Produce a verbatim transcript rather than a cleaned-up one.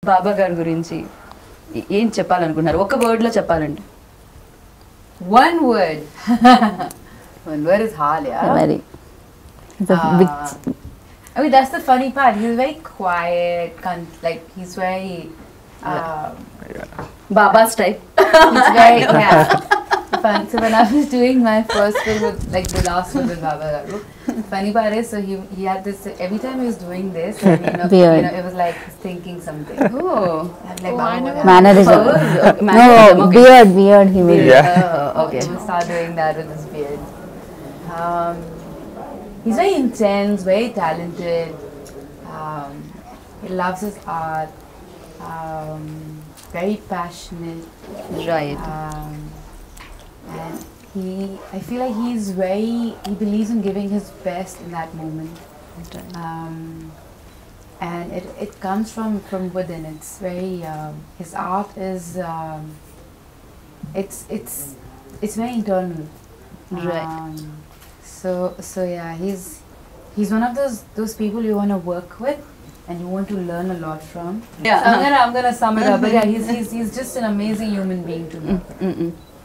బాబా గారి గురించి ఏం చెప్పాలనుకుంటున్నారు? ఒక వర్డ్ లో చెప్పాలండి. One word. One word is hard, yeah. Very. It's a Uh, big. I mean, that's the funny part. He's very quiet. Con- like he's very. Um, Baba style. he's very yeah. Fun. So when I was doing my first film, with, like the last one with Baba Garu, funny part is, so he he had this every time he was doing this, and, you know, Beard. you know, it was like he's thinking something. Oh. And like Oh, I Baba know. Garu. Mannerism. Powers? No, Mannerism, okay. beard, beard. He made. Yeah. Oh, okay. He would start doing that with his beard. Um, he's very intense, very talented. Um, he loves his art. Um, very passionate. Right. Um, and he, I feel like he's very, he believes in giving his best in that moment. Um, and it, it comes from, from within. It's very, um, his art is, um, it's, it's, it's very internal. Right. Um, so, so yeah, he's, he's one of those, those people you want to work with and you want to learn a lot from. Yeah. So I'm gonna, I'm gonna sum it up, but yeah, he's, he's, he's just an amazing human being to me. Mm-mm.